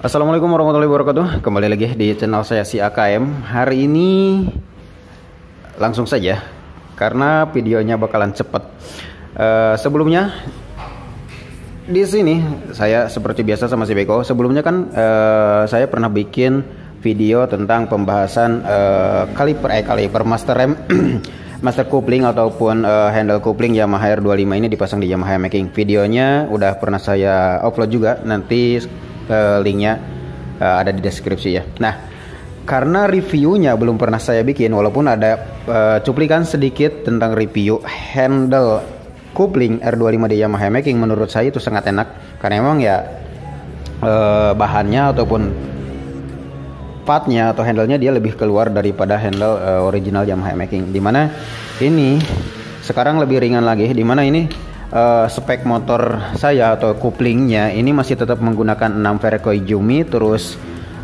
Assalamualaikum warahmatullahi wabarakatuh. Kembali lagi di channel saya si AKM. Hari ini langsung saja karena videonya bakalan cepet. Sebelumnya di sini saya seperti biasa sama si Beko. Sebelumnya kan saya pernah bikin video tentang pembahasan kaliper master rem master coupling ataupun handle coupling Yamaha R25 ini dipasang di Yamaha Making. Videonya udah pernah saya upload juga, nanti linknya ada di deskripsi ya. Nah, karena reviewnya belum pernah saya bikin, walaupun ada cuplikan sedikit tentang review handle coupling R25 di Yamaha Making, menurut saya itu sangat enak karena emang ya bahannya ataupun partnya atau handlenya dia lebih keluar daripada handle original Yamaha Making. Dimana ini sekarang lebih ringan lagi, dimana ini spek motor saya atau couplingnya ini masih tetap menggunakan 6 Fairey Koizumi, terus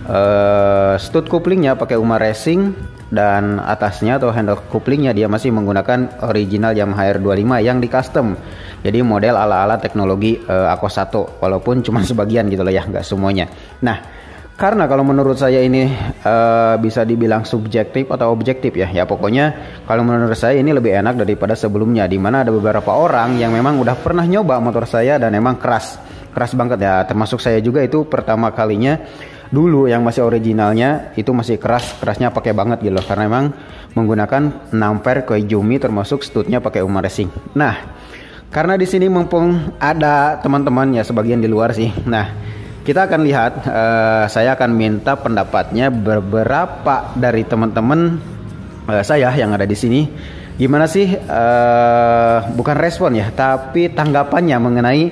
stud couplingnya pakai Uma Racing, dan atasnya atau handle couplingnya dia masih menggunakan original Yamaha R25 yang di custom, jadi model ala-ala teknologi Akos 1, walaupun cuma sebagian gitu loh ya, nggak semuanya. Nah, karena kalau menurut saya ini bisa dibilang subjektif atau objektif ya pokoknya kalau menurut saya ini lebih enak daripada sebelumnya, dimana ada beberapa orang yang memang udah pernah nyoba motor saya dan emang keras banget ya, termasuk saya juga. Itu pertama kalinya dulu yang masih originalnya itu masih kerasnya pakai banget gitu loh, karena emang menggunakan 6 Fairey Koizumi termasuk studnya pakai Uma Racing. Nah, karena di sini mumpung ada teman-teman ya, sebagian di luar sih. Nah, kita akan lihat, saya akan minta pendapatnya beberapa dari teman-teman saya yang ada di sini. Gimana sih, bukan respon ya, tapi tanggapannya mengenai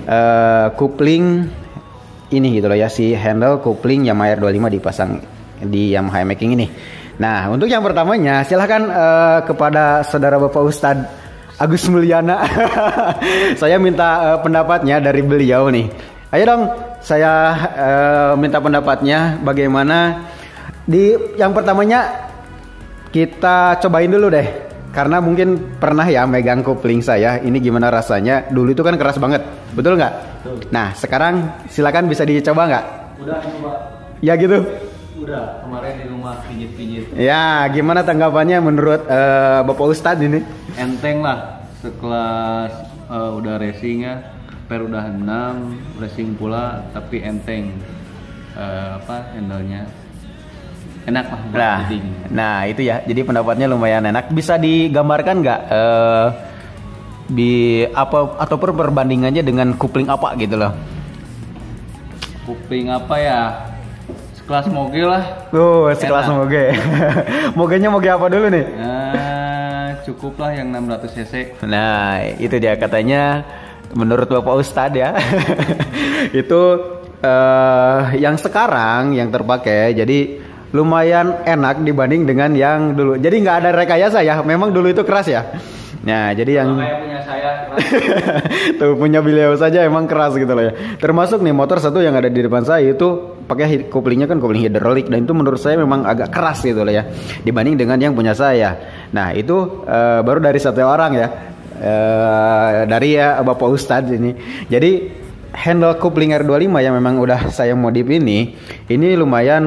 coupling ini gitu loh ya, si handle coupling Yamaha R25 dipasang di Yamaha Making ini. Nah, untuk yang pertamanya silahkan kepada saudara Bapak Ustadz Agus Mulyana. Saya minta pendapatnya dari beliau nih. Ayo dong, saya minta pendapatnya bagaimana di yang pertamanya. Kita cobain dulu deh, karena mungkin pernah ya megang coupling saya. Ini gimana rasanya? Dulu itu kan keras banget, betul nggak? Betul. Nah, sekarang silakan bisa dicoba nggak? Udah coba. Ya gitu. Udah, kemarin di rumah pijit-pijit. Ya, gimana tanggapannya menurut Bapak Ustadz ini? Enteng lah, sekelas udah racing ya. Per udah 6 racing pula, tapi enteng handlenya enak lah. Nah itu ya, jadi pendapatnya lumayan enak. Bisa digambarkan nggak di apa ataupun perbandingannya dengan coupling apa gitu loh? Coupling apa ya? Sekelas moge lah. Sekelas moge. Mogenya moge apa dulu nih? Cukup lah yang 600 cc. Nah itu dia katanya. Menurut Bapak Ustadz ya, itu yang sekarang yang terpakai, jadi lumayan enak dibanding dengan yang dulu. Jadi nggak ada rekayasa ya, memang dulu itu keras ya. Nah jadi yang kayak punya saya keras. tuh punya beliau saja emang keras gitu loh ya. Termasuk nih motor satu yang ada di depan saya itu pakai couplingnya kan coupling hidrolik, dan itu menurut saya memang agak keras gitu loh ya, dibanding dengan yang punya saya. Nah itu baru dari satu orang ya. Dari ya Bapak Ustadz ini. Jadi handle coupling R25 yang memang udah saya modif ini lumayan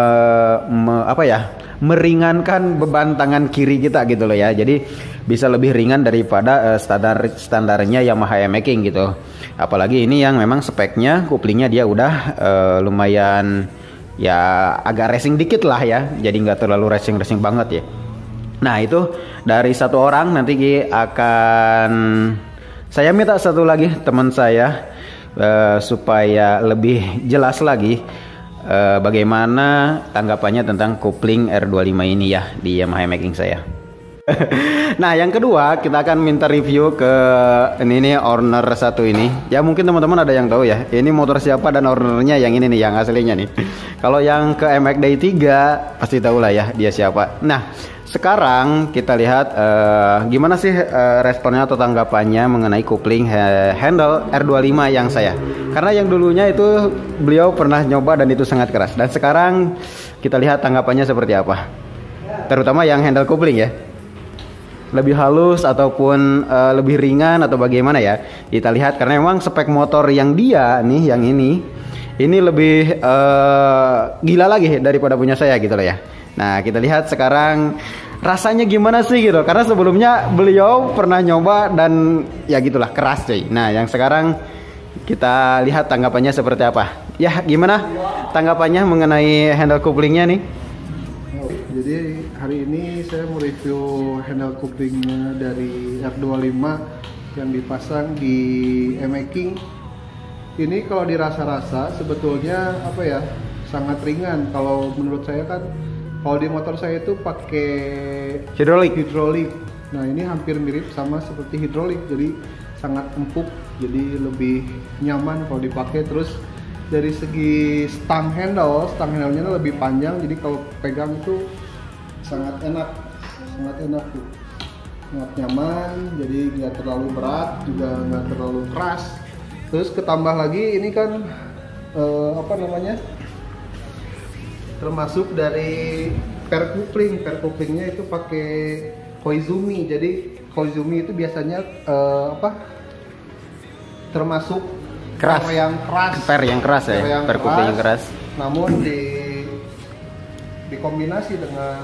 meringankan beban tangan kiri kita gitu loh ya. Jadi bisa lebih ringan daripada standarnya Yamaha Making gitu. Apalagi ini yang memang speknya couplingnya dia udah lumayan ya agak racing dikit lah ya. Jadi nggak terlalu racing banget ya. Nah itu dari satu orang, nanti akan saya minta satu lagi teman saya supaya lebih jelas lagi bagaimana tanggapannya tentang coupling R25 ini ya di Yamaha Making saya. Nah yang kedua kita akan minta review ke ini owner satu ini. Ya mungkin teman-teman ada yang tahu ya, ini motor siapa dan ownernya yang ini nih, yang aslinya nih. Kalau yang ke MX Day 3 pasti tahu lah ya dia siapa. Nah sekarang kita lihat gimana sih responnya atau tanggapannya mengenai coupling handle R25 yang saya. Karena yang dulunya itu beliau pernah nyoba dan itu sangat keras. Dan sekarang kita lihat tanggapannya seperti apa. Terutama yang handle coupling ya. Lebih halus ataupun lebih ringan atau bagaimana ya. Kita lihat karena memang spek motor yang dia nih yang ini ini lebih gila lagi daripada punya saya gitu loh ya. Nah, kita lihat sekarang rasanya gimana sih gitu. Karena sebelumnya beliau pernah nyoba dan ya gitulah, keras cuy. Nah, yang sekarang kita lihat tanggapannya seperti apa. Ya, gimana tanggapannya mengenai handle couplingnya nih? Jadi hari ini saya mau review handle couplingnya dari R25 yang dipasang di E-Making. Ini kalau dirasa-rasa sebetulnya apa ya, sangat ringan. Kalau menurut saya kan, kalau di motor saya itu pakai hidrolik. Nah, ini hampir mirip sama seperti hidrolik, jadi sangat empuk, jadi lebih nyaman kalau dipakai. Terus dari segi stang handle-nya lebih panjang, jadi kalau pegang itu sangat enak tuh, sangat nyaman, jadi nggak terlalu berat juga nggak terlalu keras. Terus ketambah lagi ini kan termasuk dari per couplingnya itu pakai Koizumi. Jadi Koizumi itu biasanya termasuk keras, per yang keras ya, per coupling yang keras. Namun dikombinasi dengan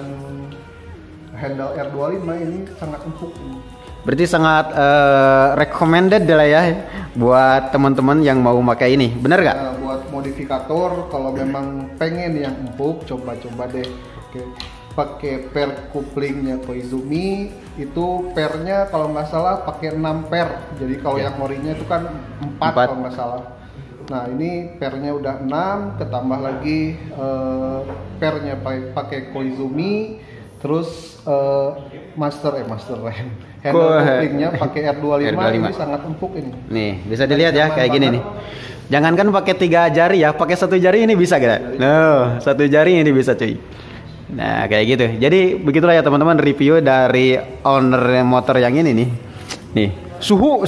handle R25 ini sangat empuk. Berarti sangat recommended lah ya buat teman-teman yang mau pakai ini, bener gak? Nah, buat modifikator kalau memang pengen yang empuk, coba-coba deh pakai per couplingnya Koizumi. Itu pernya kalau nggak salah pakai 6 per. Jadi kalau yang orinya itu kan 4 kalau nggak salah. Nah, ini pernya udah 6, ketambah lagi pernya pakai Koizumi. Terus master RAM handle couplingnya pakai R25. Ini sangat empuk ini. Nih, bisa dilihat ya kayak gini nih. Jangankan pakai 3 jari ya, pakai 1 jari ini bisa gak? No, 1 jari ini bisa cuy. Nah, kayak gitu. Jadi begitulah ya teman-teman review dari owner motor yang ini nih. Nih, suhu.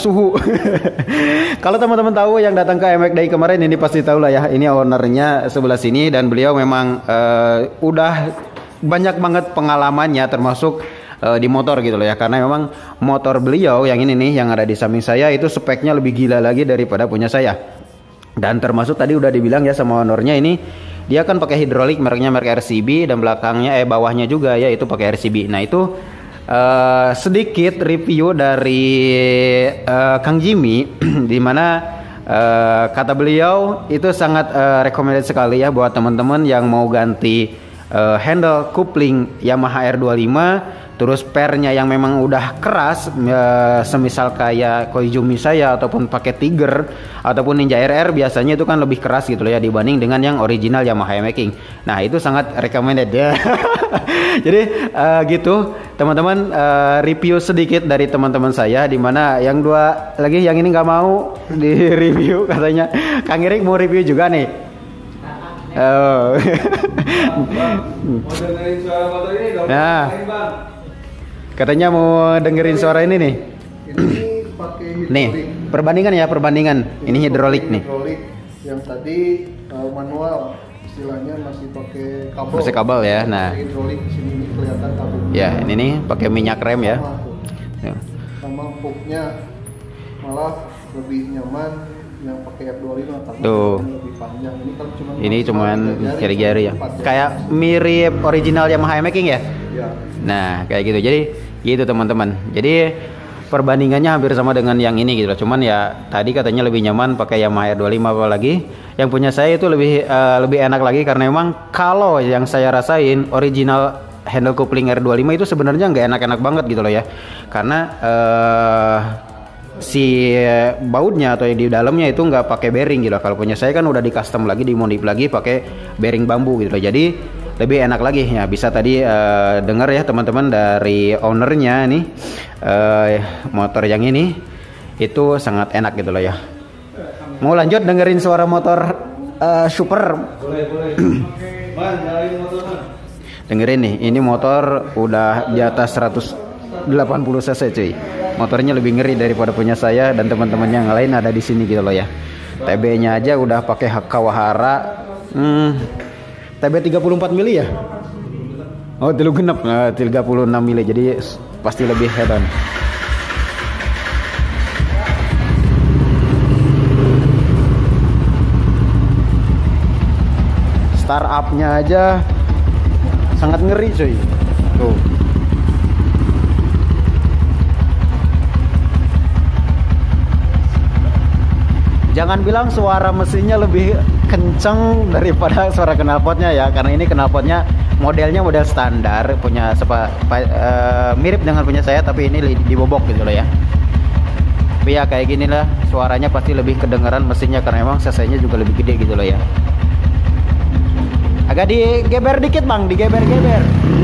Kalau teman-teman tahu yang datang ke MX Day kemarin ini pasti tahu lah ya. Ini ownernya sebelah sini dan beliau memang udah banyak banget pengalamannya termasuk di motor gitu loh ya, karena memang motor beliau yang ini nih yang ada di samping saya itu speknya lebih gila lagi daripada punya saya. Dan termasuk tadi udah dibilang ya sama ownernya, ini dia kan pakai hidrolik, mereknya merek RCB, dan belakangnya bawahnya juga ya itu pakai RCB. Nah, itu sedikit review dari Kang Jimmy di mana kata beliau itu sangat recommended sekali ya buat teman-teman yang mau ganti handle coupling Yamaha R25, terus pernya yang memang udah keras, semisal kayak Koizumi saya ataupun pakai Tiger ataupun Ninja RR biasanya itu kan lebih keras gitu loh ya dibanding dengan yang original Yamaha E-Making. Nah, itu sangat recommended ya. Jadi gitu teman-teman, review sedikit dari teman-teman saya, dimana yang dua lagi yang ini nggak mau di review katanya. Kang Erik mau review juga nih. Oh. Mau dengerin suara motor ini dong. Nah, katanya mau dengerin suara ini nih. Ini pakai hidrolik. Nih, perbandingan. Ini hidrolik nih. Hidrolik. Yang tadi manual, istilahnya masih pakai kabel. Masih kabel ya. Nah, hidrolik di sini kelihatan kabel. Ya, ini nih pakai minyak rem ya. Sama empuknya malah lebih nyaman yang pakai R25 karena tuh lebih panjang. Ini cuman jari-jari ya. Kayak mirip original Yamaha E-Making ya? Ya. Nah, kayak gitu. Jadi gitu teman-teman. Jadi perbandingannya hampir sama dengan yang ini gitu loh. Cuman ya tadi katanya lebih nyaman pakai Yamaha R25, apalagi yang punya saya itu lebih enak lagi karena memang kalau yang saya rasain original handle coupling R25 itu sebenarnya nggak enak-enak banget gitu loh ya. Karena si bautnya atau di dalamnya itu nggak pakai bearing gitu. Kalau punya saya kan udah di custom lagi, dimodif lagi pakai bearing bambu gitu. Jadi lebih enak lagi ya. Bisa tadi dengar ya teman-teman dari ownernya nih, motor yang ini itu sangat enak gitu loh ya. Mau lanjut dengerin suara motor super? Boleh. Man, nyalain motor man. Dengerin nih, ini motor udah di atas 180 cc cuy. Motornya lebih ngeri daripada punya saya dan teman-teman yang lain ada di sini gitu loh ya. TB-nya aja udah pakai Kawahara. TB 34 mili ya? Oh, 36 mili. Jadi pasti lebih head-on. startupnya aja sangat ngeri cuy. Tuh. Jangan bilang suara mesinnya lebih kenceng daripada suara knalpotnya ya, karena ini knalpotnya modelnya model standar, punya mirip dengan punya saya, tapi ini dibobok gitu loh ya. Tapi ya kayak gini lah, suaranya pasti lebih kedengeran mesinnya karena memang cc-nya juga lebih gede gitu loh ya. Agak digeber dikit bang, digeber-geber.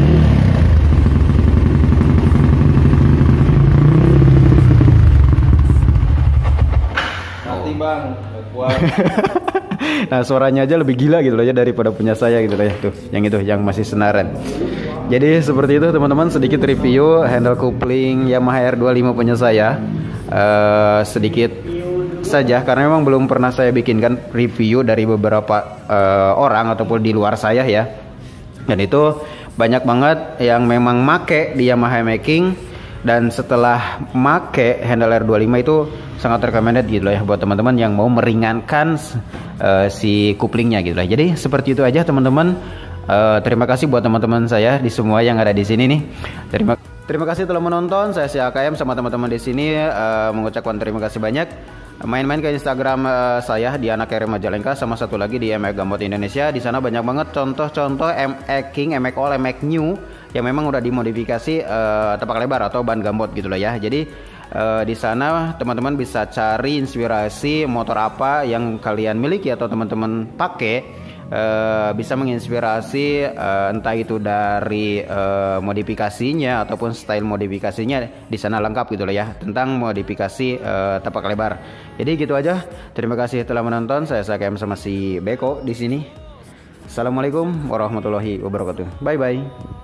Nanti bang, kuat. Nah suaranya aja lebih gila gitu loh ya daripada punya saya gitu loh ya. Tuh yang masih senaran. Jadi seperti itu teman-teman, sedikit review handle coupling Yamaha R25 punya saya. Sedikit saja karena memang belum pernah saya bikinkan review dari beberapa orang ataupun di luar saya ya. Dan itu banyak banget yang memang make di Yamaha Making, dan setelah make handle R25 itu sangat recommended gitu loh ya buat teman-teman yang mau meringankan si couplingnya gitu lah. Jadi seperti itu aja teman-teman. Terima kasih buat teman-teman saya di semua yang ada di sini nih. Terima kasih telah menonton. Saya si AKM sama teman-teman di sini mengucapkan terima kasih banyak. Main-main ke Instagram saya di Anak Kere Majalengka, sama satu lagi di MX Gambot Indonesia. Di sana banyak banget contoh-contoh MX King, MX All, MX New yang memang udah dimodifikasi tapak lebar atau ban gambot gitu loh ya. Jadi di sana teman-teman bisa cari inspirasi motor apa yang kalian miliki atau teman-teman pakai. Bisa menginspirasi entah itu dari modifikasinya ataupun style modifikasinya, di sana lengkap gitu loh ya tentang modifikasi tapak lebar. Jadi gitu aja. Terima kasih telah menonton. Saya Sakem sama si Beko di sini. Assalamualaikum warahmatullahi wabarakatuh. Bye bye.